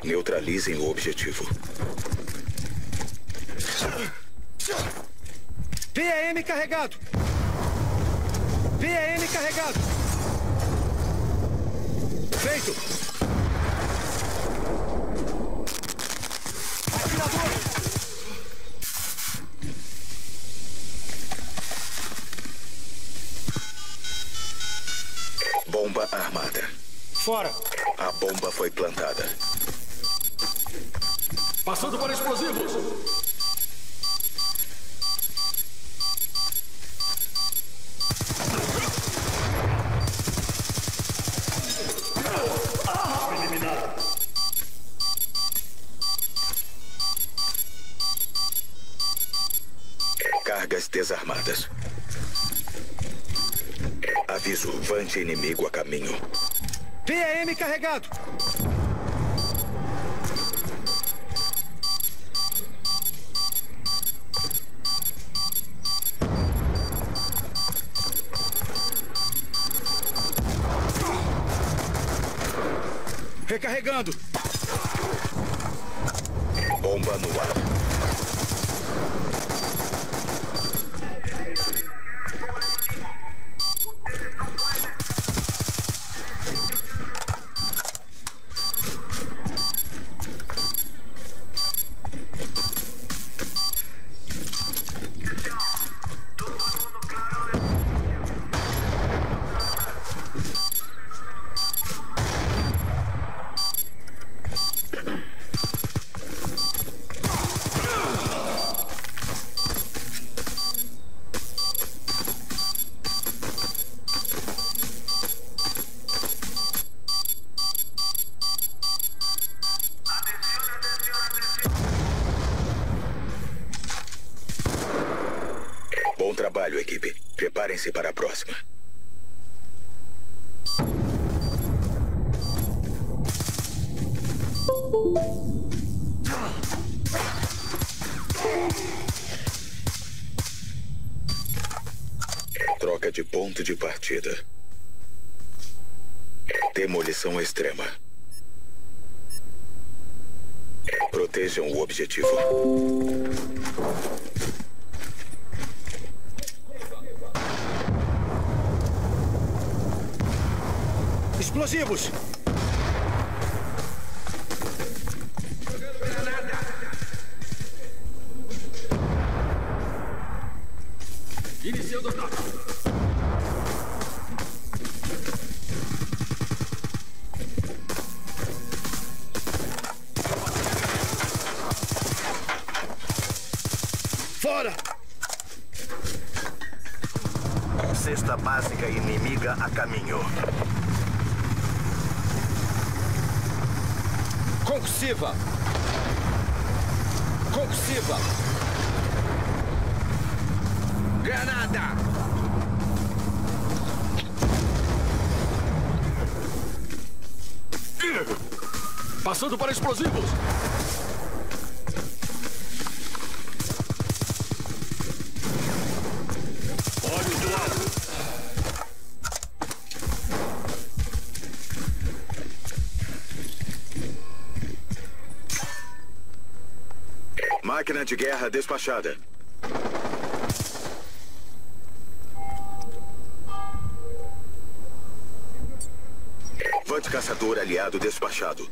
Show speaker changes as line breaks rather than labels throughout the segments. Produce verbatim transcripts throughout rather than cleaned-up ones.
Neutralizem o objetivo.
V A M carregado! V A M carregado! Feito! Atirador!
Bomba armada.
Fora!
A bomba foi plantada.
Passando para explosivos! Eliminado.
Cargas desarmadas. Aviso, vante inimigo a caminho.
V A M carregado! Recarregando!
Bomba no ar. Bom trabalho, equipe. Preparem-se para a próxima. Troca de ponto de partida. Demolição extrema. Protejam o objetivo.
Explosivos!
Iniciando ataque.
Fora!
Cesta básica inimiga a caminho.
Concursiva! Concursiva! Granada!
Passando para explosivos! Óleo do alvo!
Máquina de guerra despachada. Vante caçador aliado despachado.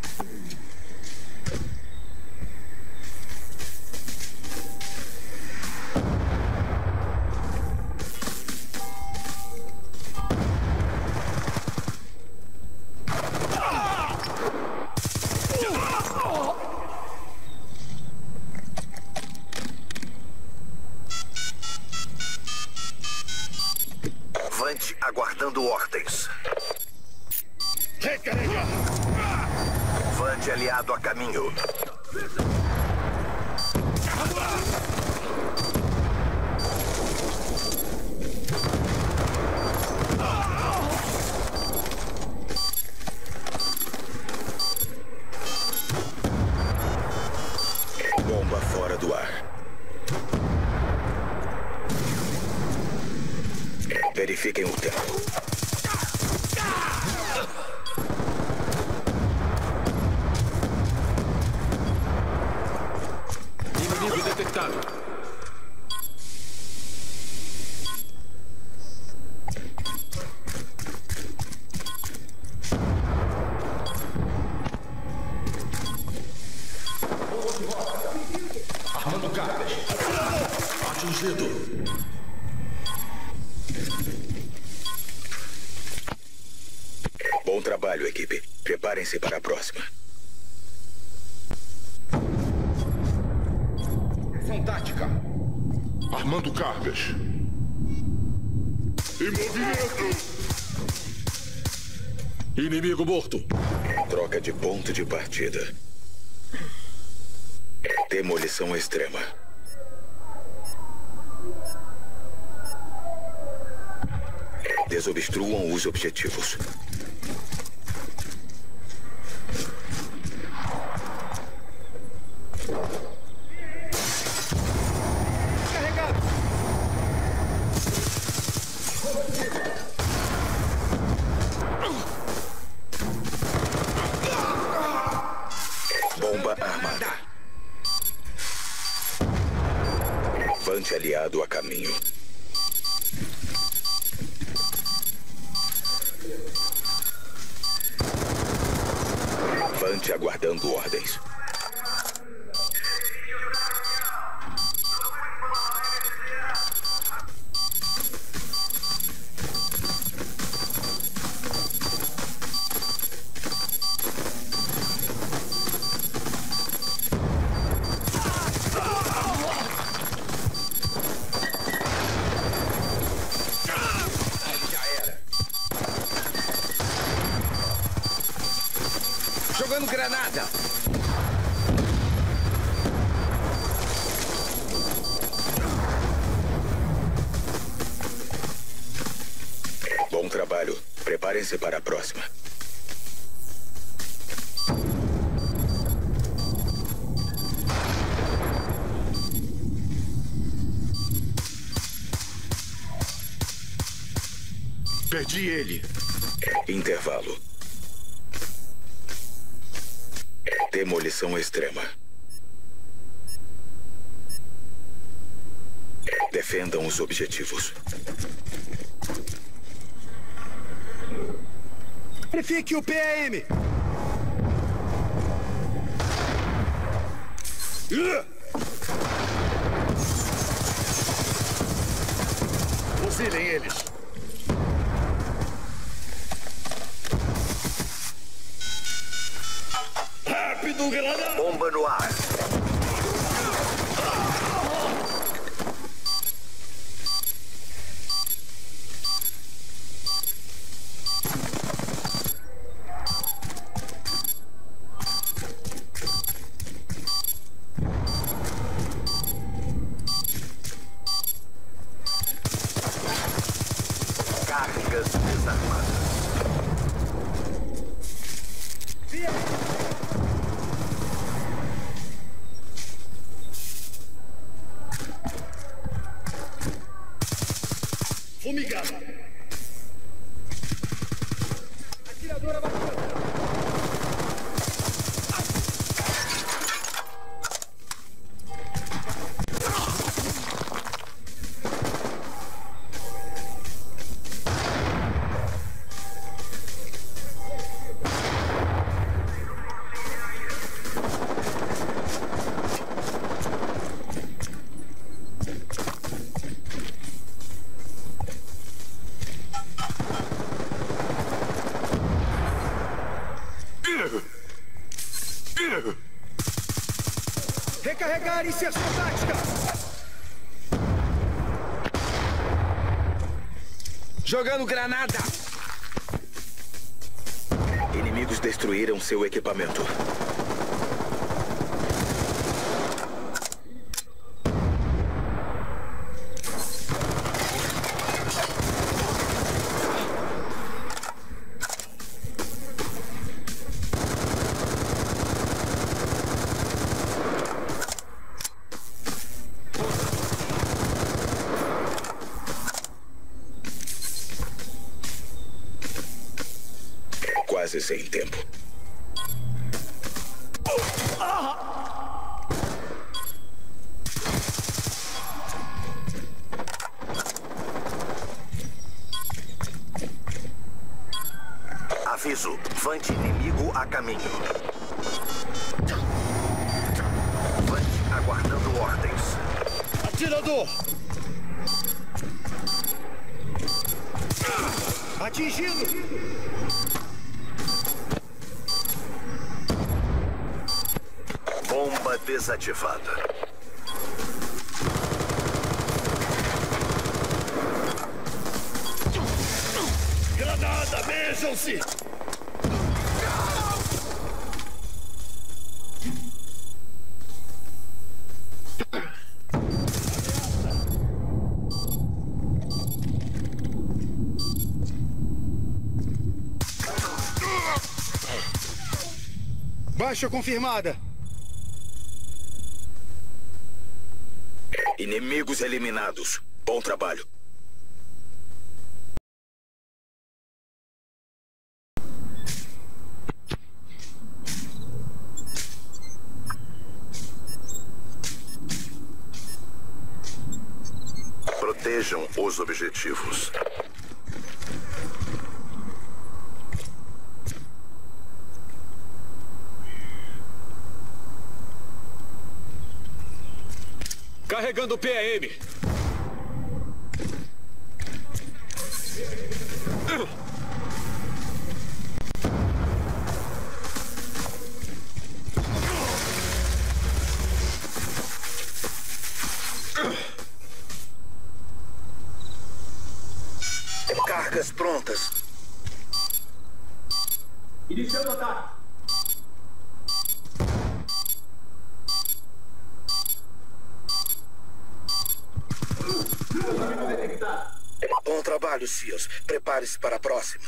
Vante aguardando ordens.
Recarregar!
Vante aliado a caminho. Bomba fora do ar. Verifiquem o tempo. Bom trabalho, equipe. Preparem-se para a próxima.
Ação tática.
Armando cargas. Em movimento.
Inimigo morto.
Troca de ponto de partida. Demolição extrema. Desobstruam os objetivos.
Carregado.
Bomba armada. Vante aliado a caminho. Vante aguardando ordens.
Jogando granada.
Bom trabalho. Preparem-se para a próxima.
Perdi ele.
Intervalo. Demolição extrema. Defendam os objetivos.
Verifique o P A M.
Fuzilem eles. Rápido, granada!
Bomba no ar. Cargas desarmadas.
Fumigada.
Atiradora batida. Recarregar inserção tática. Jogando granada.
Inimigos destruíram seu equipamento. Quase sem tempo. Aviso, Vante inimigo a caminho. Vante aguardando ordens.
Atirador. Atingido.
desativada.
Granada, mexam-se!
Baixa confirmada.
Inimigos eliminados. Bom trabalho.
Protejam os objetivos.
Carregando o P A M.
Cargas prontas.
Iniciando ataque.
Bom trabalho, Seals. Prepare-se para a próxima.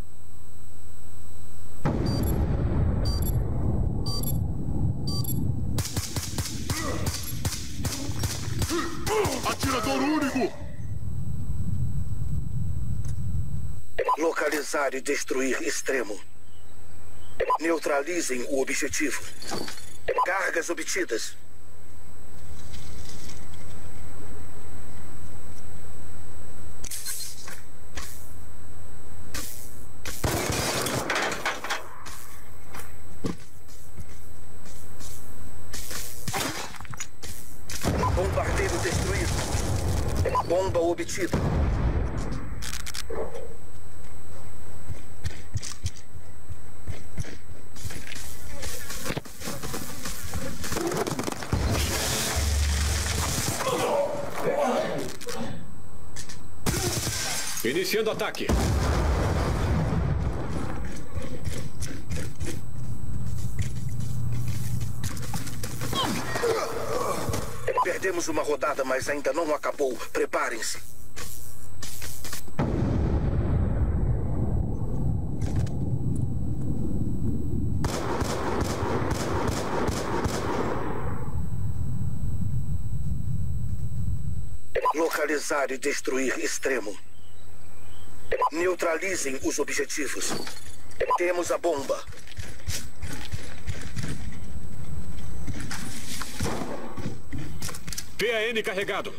Atirador único!
Localizar e destruir extremo. Neutralizem o objetivo. Cargas obtidas. Bombardeiro destruído. Bomba obtida.
Iniciando ataque.
Perdemos uma rodada, mas ainda não acabou. Preparem-se. Localizar e destruir extremo. Neutralizem os objetivos. Temos a bomba.
P A M carregado.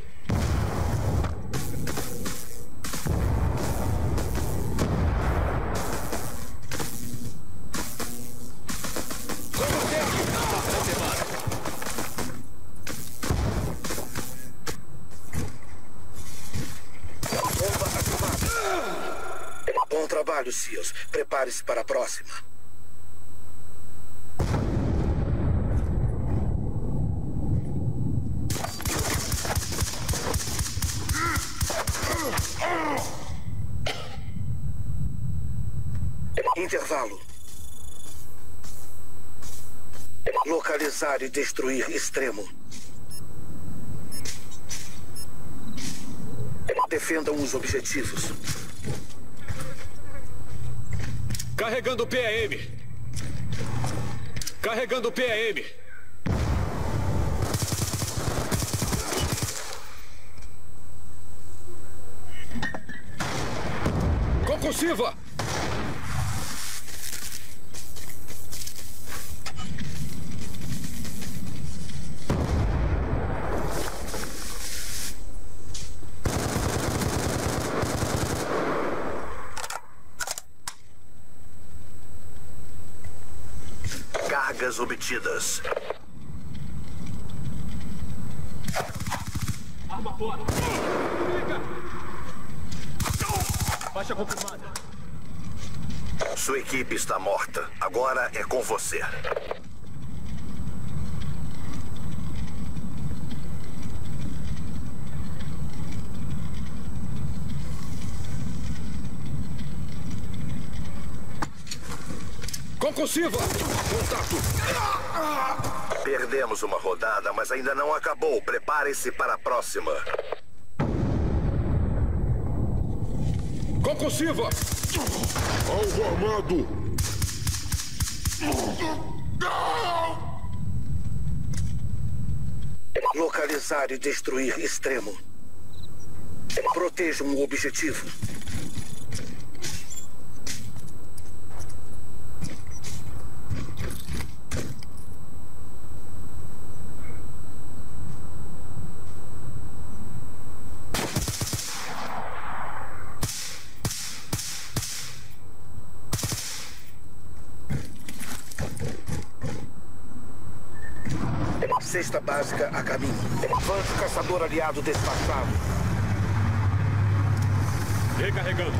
Bomba ativada. Bom trabalho, Seals. Prepare-se para a próxima. Intervalo. Localizar e destruir extremo. Defendam os objetivos.
Carregando o P A M. Carregando o P A M. Concursiva!
Cargas obtidas.
Arma fora. Baixa confirmada.
Sua equipe está morta. Agora é com você.
Concussiva! Contato!
Perdemos uma rodada, mas ainda não acabou. Prepare-se para a próxima.
Concussiva!
Alvo armado!
Localizar e destruir extremo. Protejam o objetivo. Cesta básica a caminho. Vante caçador aliado despachado.
Recarregando.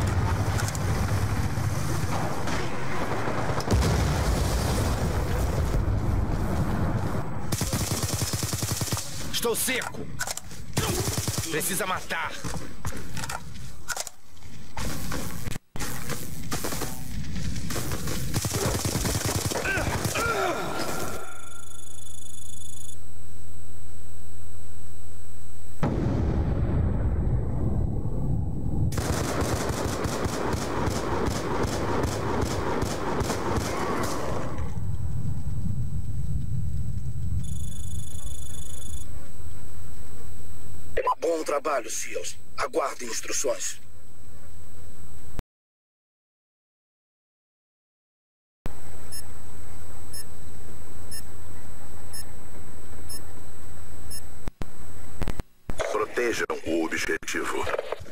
Estou seco. Precisa matar.
Bom trabalho, Seals. Aguardem instruções. Protejam o objetivo.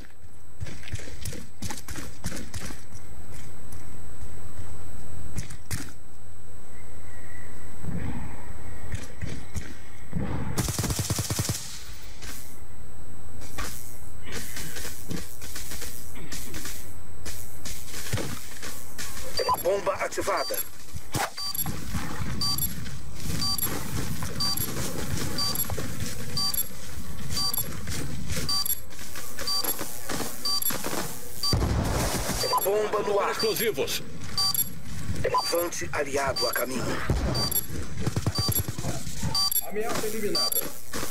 Bomba ativada. Bomba no ar.
Explosivos.
Vante aliado a caminho.
Ameaça eliminada.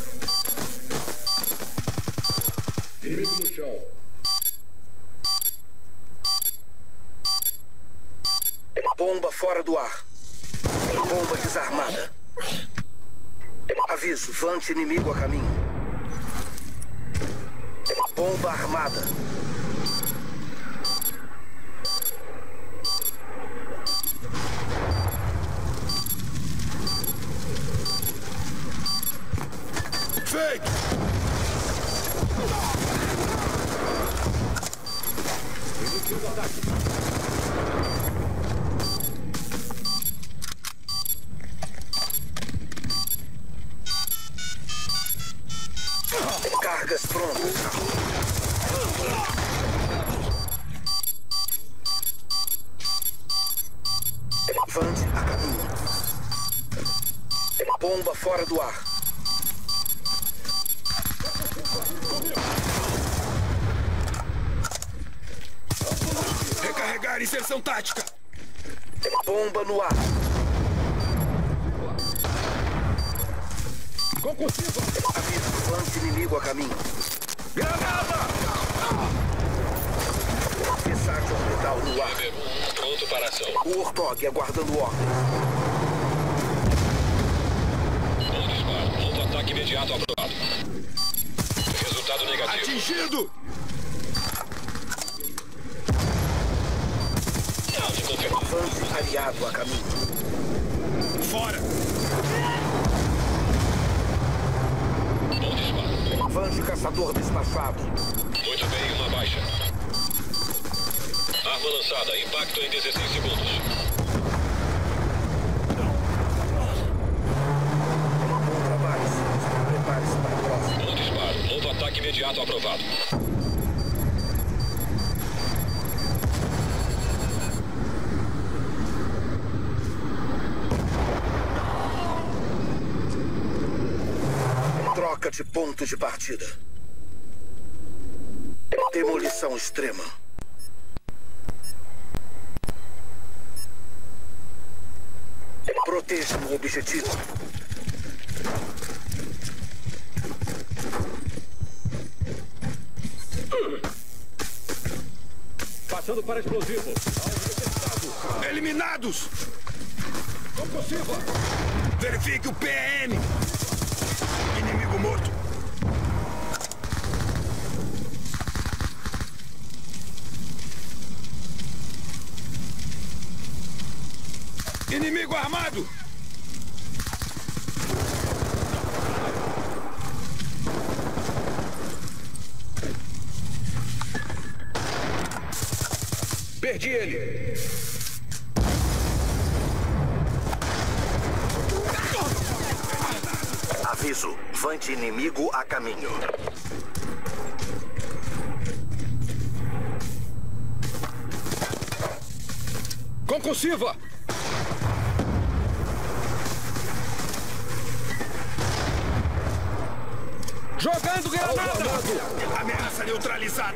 Inimigo no chão.
Bomba fora do ar. Bomba desarmada. Aviso, Vante inimigo a caminho. Bomba armada.
Feito!
Início do ataque.
Cargas prontas. Vante a caminho. Bomba fora do ar.
Recarregar inserção tática.
Bomba no ar.
Concussiva!
Aviso, Vante inimigo a caminho.
Granada!
Versátil orbital no ar.
Pronto para ação.
O Ortog aguardando ordem.
Bom disparo. Novo ataque imediato aprovado. Resultado negativo.
Atingido!
Alvo confirmado.
Vante aliado a caminho.
Fora!
Bom disparo.
Vante caçador despachado.
Muito bem, uma baixa. Arma lançada. Impacto em dezesseis segundos.
Bom trabalho, Seals. Prepare-se para a próxima.
Bom disparo. Novo ataque imediato aprovado.
Troca de ponto de partida. Demolição extrema. Protejam o objetivo.
Passando para explosivo.
Eliminados!
Concursiva.
Verifique o P M. Inimigo morto. Inimigo armado!
Perdi ele.
Aviso, vante inimigo a caminho.
Concursiva. Jogando granada.
Ameaça neutralizada.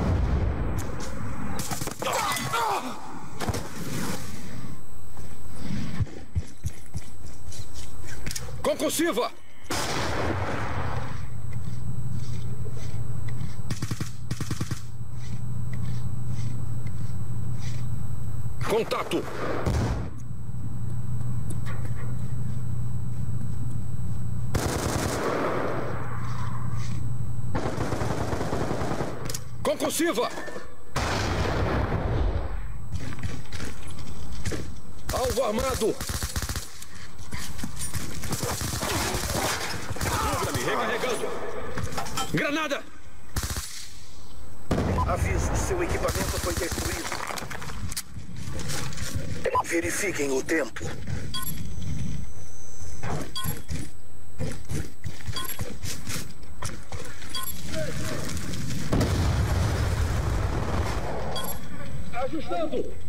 Concursiva. Contato. Concursiva. Alvo armado.
Cubra-me, recarregando.
Granada.
Aviso, seu equipamento foi destruído. Verifiquem o tempo.
Ajustando.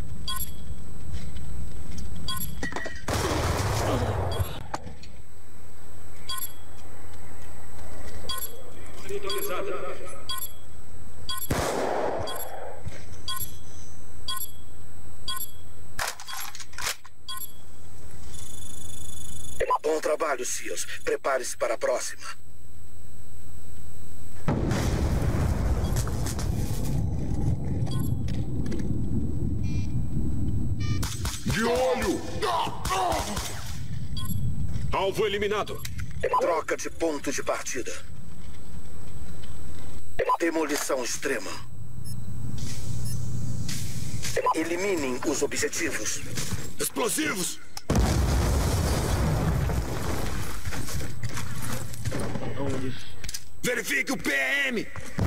Neutralizada.
Bom trabalho, Seals. Prepare-se para a próxima.
De olho!
Alvo eliminado.
Troca de ponto de partida. Demolição extrema. Eliminem os objetivos.
Explosivos! Verifique o P M.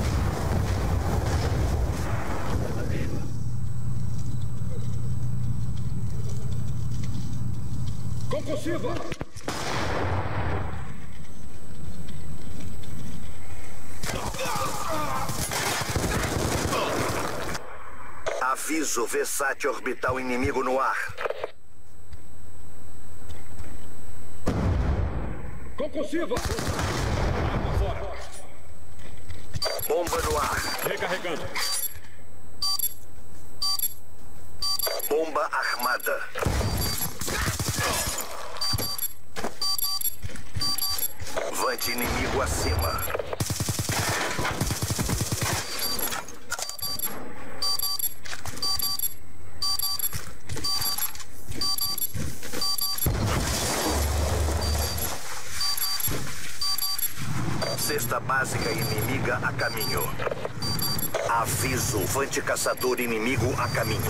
Concursiva.
Aviso, Versátil orbital inimigo no ar.
Concursiva. Arma fora.
Bomba no ar.
Recarregando.
Bomba armada. Vante inimigo acima. Cesta básica inimiga a caminho. Aviso, vante caçador inimigo a caminho.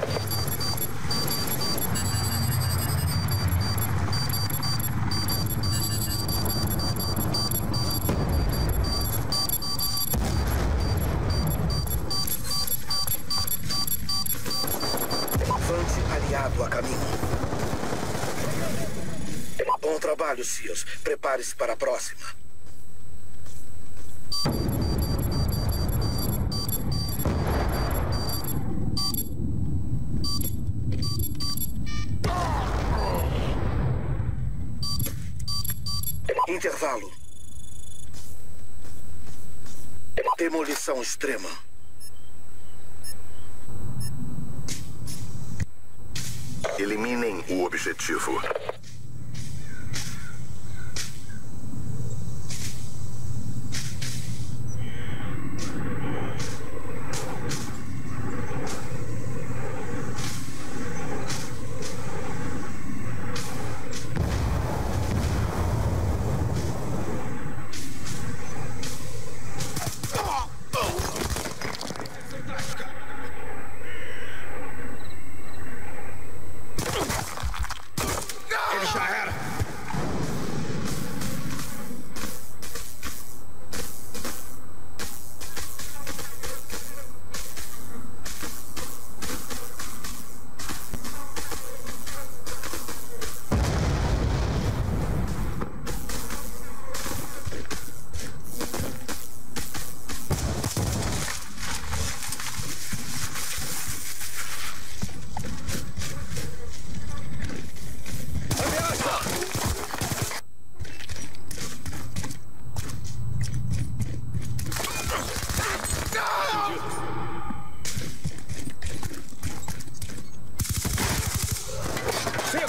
Vante aliado a caminho. Bom trabalho, Seals. Prepare-se para a próxima. Intervalo. Demolição extrema. Eliminem o objetivo.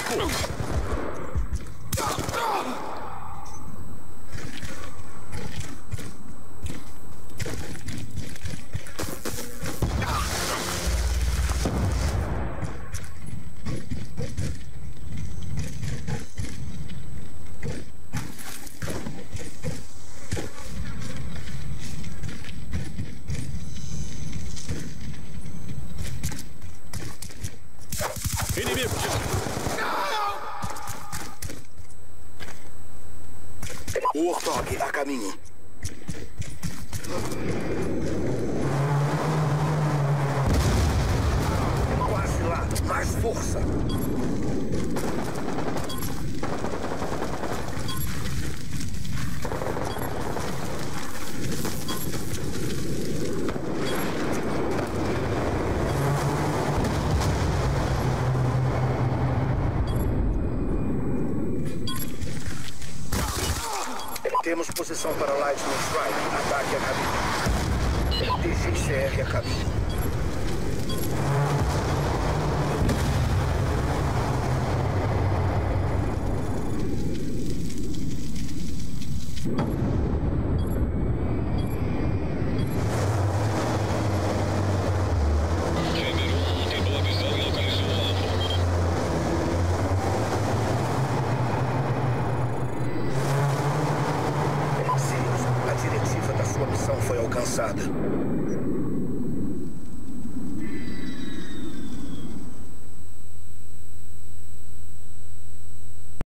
inimigo!
Inimigo!
O Warthog a caminho. Quase lá. Mais força. Temos posição para Lightning Strike. Ataque a caminho. D G C R a caminho.
Chamber um tem boa visão e localizou o alvo.
Sirius, a diretiva da sua missão foi alcançada.